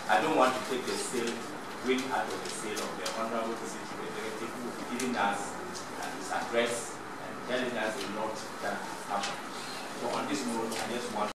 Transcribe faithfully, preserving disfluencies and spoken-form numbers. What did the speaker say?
I don't want to take the sale, win out of the sale of the Honorable District Executive who will be giving us uh, his address and telling us a lot that has happened. So on this note, I just want